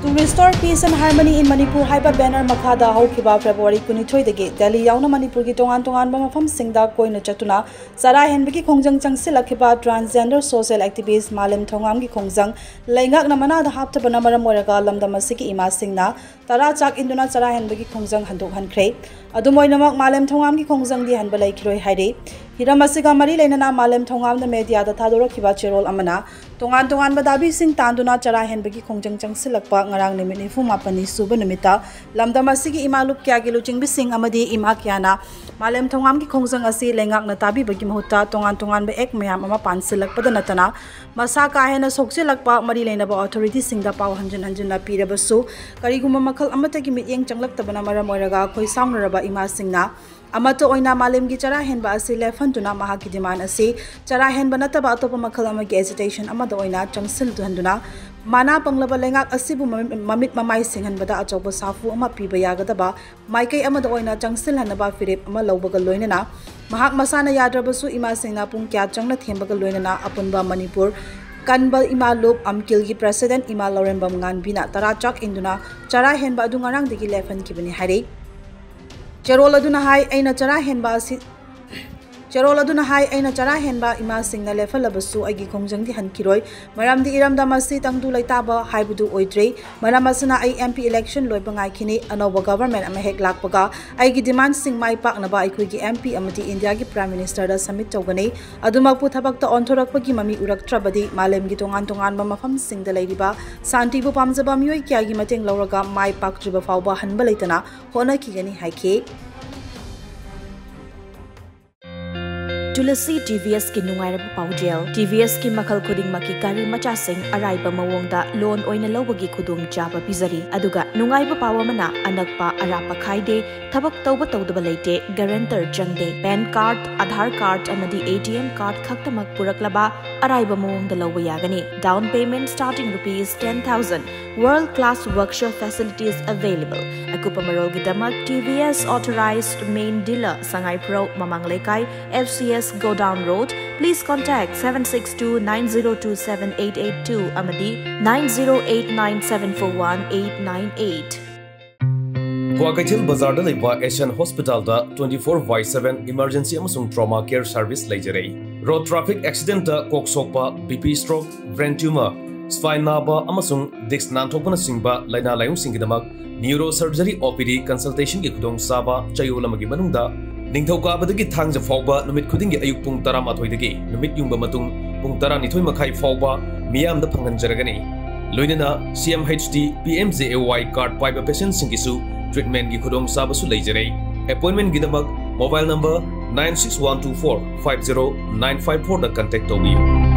To restore peace and harmony in Manipur, Haiba banner Makada Hokiba February Kunithoidagi, Delhi Yauna Manipur Gitongan Tongan Bamafam Singda Koina Chatuna, Sara Henbiki Khongjangdi Silakiba, transgender social activist Malem Thongam Khongjang, Langak Namana the Hapta Banamara Moraga Lamda Masiki Emashing na, Tara Chak Induna Sara Henbiki Khongjang Hankhre, Adumoinamak Malem Thongam Khongjangdi Hanbalai Kiroi Haide, Hiramasiga Mari Lenana Malem Thongam the media the Tadora Kiba Cherol Amana, Tongan Badabi Sing Tanduna Chara Henbiki Khongjang Silakpa. Ngarang nimit ni fu mapani suba nimita lamda masigi imalup kya giluching bising amadi ima kyana Malem Thongam ki khongjang asi lengak na tabi bagi mahuta tongan be ek mayam ama pansilak pada natana masa kahena soksilakpa mari lena ba authority singda paw hanjin na pirabasu kariguma makal amata ki mityeng changlak tabana mara moiraga khoi saungraba ima singna Amato oina Malem gi chara hen ba asi lefan tuna mahaki demand asi chara hen banata ba atopa makal amagi agitation amado oina changsil duhanduna Mana panglaba lengak asibu mamit mamai singhan bada achoba safu ama piba yagadaba maikai amada oina changsil hanaba firip ama lawbaga loinana mahak masana yadrabasu Emashingna pung kya changna thembaga loinana apunba Manipur Kanbal ima loop amkil gi president ima Lorembam ngan bina tara Chak induna chara hen ba adungarang digi lefan kibani hari Cherol aduna hai aina chara hen ba si Cherol aduna hai aina chara hen ba Emashingna lefalabasu agi khongjangdi hankiroi maramdi iramda masi tangdu laitaba haibudu oidre maramasana ai MP election loiba ngaikini anoba government ama hek lakpaga aigi demand sing mai pakna ba aikoi gi MP amati India gi prime minister da summit tawgani adumakpu thabakta onthorakpagi mami uraktrabadi Malem gi tongan ba mafam sing da leiriba santi bu pamjaba mioi kya gi mateng lauraga mai paktriba fawba hanba leitana hona kigani haike Tulasi TVS ki nungairaba paujel TVS ki makal khuding maki kari macha sing araiba mawongda loan oina lawbagi khudung chaba pizari aduga nungaiba pawa mana anakpa arapa khaide thabak tawba tawdaba leite guarantor changde PAN card Aadhaar card amadi ATM card khaktamak puraklaba araiba mawongda lawba yagani down payment starting rupees 10,000 world class workshop facilities available akupa marol gidamak TVS authorized main dealer Sangai Pro Mamanglekai FCS Go Down Road. Please contact 762-9027-882 Amadi 9089741898. Huakatil Bazar da leiba Asian Hospital da 24/7 emergency amasung trauma care service leijare. Road traffic accident da koksokpa BP stroke brain tumor spine naba amasung disc nantokpana singba laina layung singidamak neurosurgery OPD consultation gi khudong saba chayolamagi manungda Ningthokabadagi thangja fawba numit khudingi ayuk pung 12 dagi numit yungba matung pung 12 makhai fawba miyamda phanghanjaragani loinana CMHD PMJAY card paiba patient singisu treatment gi khudong sabasu leijare appointment gidamak mobile number 96124 50954 da contact tobiyu